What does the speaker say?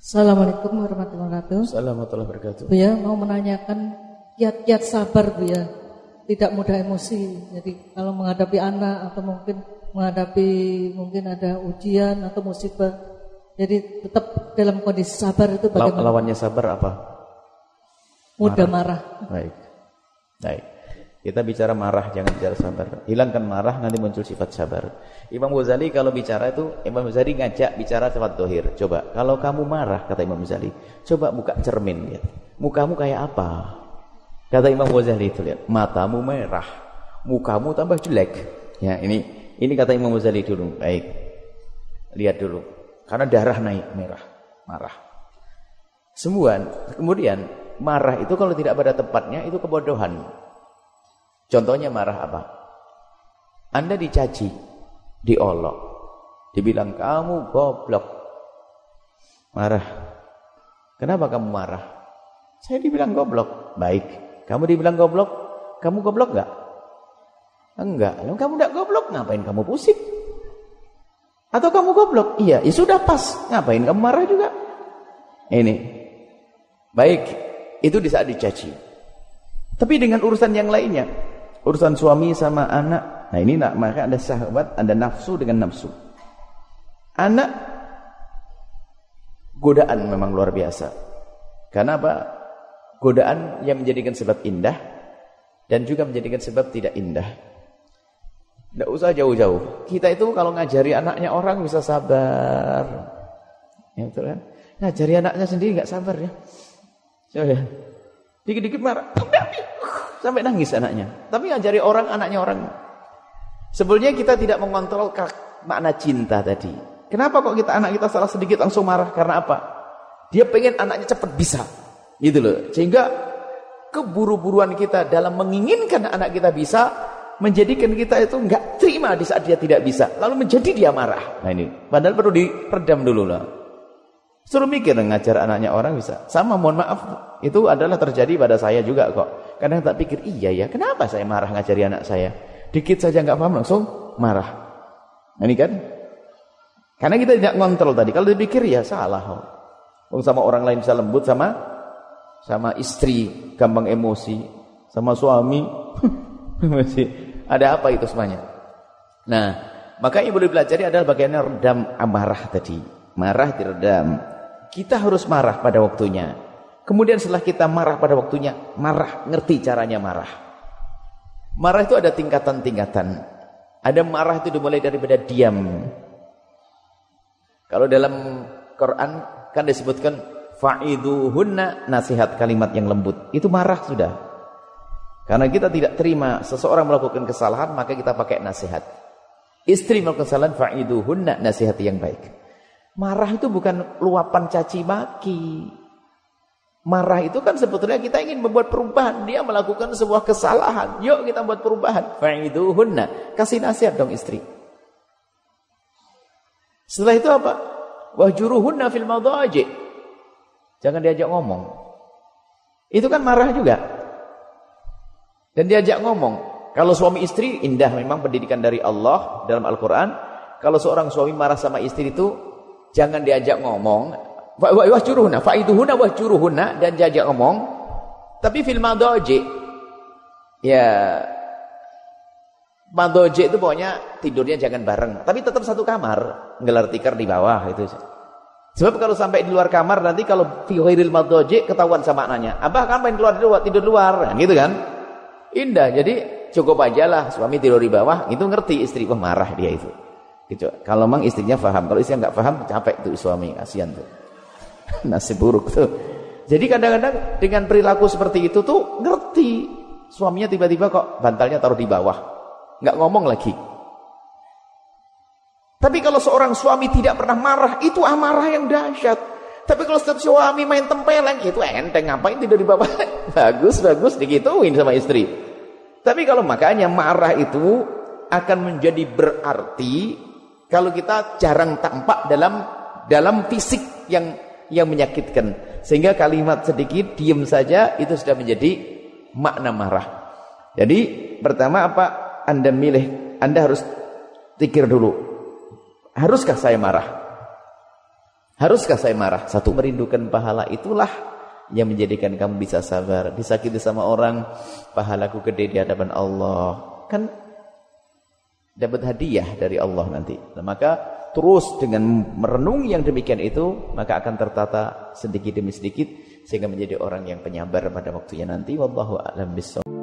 Assalamualaikum warahmatullahi wabarakatuh. Assalamualaikum warahmatullahi wabarakatuh. Bu ya, mau menanyakan kiat-kiat sabar Bu ya, tidak mudah emosi. Jadi kalau menghadapi anak atau mungkin ada ujian atau musibah, jadi tetap dalam kondisi sabar itu bagaimana? Lawannya sabar apa? Mudah marah. Baik. Kita bicara marah, jangan bicara sabar. Hilangkan marah, nanti muncul sifat sabar. Imam Ghazali kalau bicara itu, Imam Ghazali ngajak bicara sifat dohir. Coba, kalau kamu marah, kata Imam Ghazali, coba buka cermin, lihat. Mukamu kayak apa? Kata Imam Ghazali itu, lihat. Matamu merah, mukamu tambah jelek. Ya, ini kata Imam Ghazali dulu. Baik, lihat dulu. Karena darah naik, merah, marah. Kemudian, marah itu kalau tidak pada tempatnya, itu kebodohan. Contohnya marah apa? Anda dicaci, diolok, dibilang kamu goblok. Marah. Kenapa kamu marah? Saya dibilang goblok. Baik. Kamu dibilang goblok, kamu goblok enggak? Enggak. Lalu kamu enggak goblok, ngapain kamu pusing? Atau kamu goblok? Iya, ya sudah pas. Ngapain kamu marah juga? Ini. Baik. Itu di saat dicaci. Tapi dengan urusan yang lainnya, urusan suami sama anak, nah ini maka ada syahwat, ada nafsu dengan nafsu. Anak godaan memang luar biasa. Karena apa? Godaan yang menjadikan sebab indah dan juga menjadikan sebab tidak indah. Tidak usah jauh-jauh. Kita itu kalau ngajari anaknya orang bisa sabar. Ya betul kan? Ngajari anaknya sendiri nggak sabar ya. Coba. Dikit-dikit marah. Sampai nangis anaknya. Tapi ngajari orang, anaknya orang. Sebetulnya kita tidak mengontrol makna cinta tadi. Kenapa kok anak kita salah sedikit langsung marah? Karena apa? Dia pengen anaknya cepat bisa. Gitu loh. Sehingga keburu-buruan kita dalam menginginkan anak kita bisa, menjadikan kita itu enggak terima di saat dia tidak bisa. Lalu menjadi dia marah. Nah ini. Padahal perlu diredam dulu lah. Suruh mikir ngajar anaknya orang bisa. Sama, mohon maaf, itu adalah terjadi pada saya juga kok. Kadang tak pikir, iya ya, kenapa saya marah ngajari anak saya? Dikit saja nggak paham langsung marah. Ini kan? Karena kita tidak ngontrol tadi. Kalau dipikir ya salah. Sama orang lain bisa lembut, sama istri gampang emosi, sama suami emosi. Ada apa itu semuanya? Nah, maka yang boleh pelajari adalah bagaimana redam amarah tadi. Marah diredam. Kita harus marah pada waktunya. Kemudian setelah kita marah pada waktunya, marah, ngerti caranya marah. Marah itu ada tingkatan-tingkatan. Ada marah itu dimulai daripada diam. Kalau dalam Quran kan disebutkan fa'iduhunna, nasihat kalimat yang lembut. Itu marah sudah. Karena kita tidak terima seseorang melakukan kesalahan, maka kita pakai nasihat. Istri melakukan kesalahan, fa'iduhunna, nasihat yang baik. Marah itu bukan luapan caci maki. Marah itu kan sebetulnya kita ingin membuat perubahan. Dia melakukan sebuah kesalahan. Yuk kita buat perubahan. Fa'iduhunna. Kasih nasihat dong istri. Setelah itu apa? Wahjuruhunna fil madhaji'. Jangan diajak ngomong. Itu kan marah juga. Dan diajak ngomong. Kalau suami istri indah memang pendidikan dari Allah dalam Al-Quran. Kalau seorang suami marah sama istri itu jangan diajak ngomong. Wahjuruhunna, fa'iduhunna wahjuruhunna, dan diajak ngomong. Tapi fil madhaji', ya madhaji' itu pokoknya tidurnya jangan bareng, tapi tetap satu kamar, ngelar tikar di bawah itu. Sebab kalau sampai di luar kamar nanti kalau fi ghairil madhaji' ketahuan sama anaknya. Abah kan main keluar tidur luar, gitu kan? Indah. Jadi cukup aja lah suami tidur di bawah, itu ngerti istri, wah marah dia itu. Gitu. Kalau memang istrinya paham, kalau istrinya nggak paham capek tuh suami, kasihan tuh. Nasib buruk tuh. Jadi kadang-kadang dengan perilaku seperti itu tuh ngerti. Suaminya tiba-tiba kok bantalnya taruh di bawah. Nggak ngomong lagi. Tapi kalau seorang suami tidak pernah marah, itu amarah yang dahsyat. Tapi kalau setiap suami main tempeleng, itu enteng, ngapain tidur di bawah? Bagus, digituin sama istri. Tapi kalau makanya marah itu akan menjadi berarti kalau kita jarang tampak dalam fisik yang menyakitkan, sehingga kalimat sedikit diam saja itu sudah menjadi makna marah. Jadi pertama apa? Anda harus pikir dulu, haruskah saya marah? Haruskah saya marah? Satu, merindukan pahala itulah yang menjadikan kamu bisa sabar. Disakiti sama orang, pahalaku gede di hadapan Allah. Kan dapat hadiah dari Allah nanti. Nah, maka terus dengan merenung yang demikian itu, maka akan tertata sedikit demi sedikit sehingga menjadi orang yang penyabar pada waktunya nanti. Wallahu a'lam bishawab.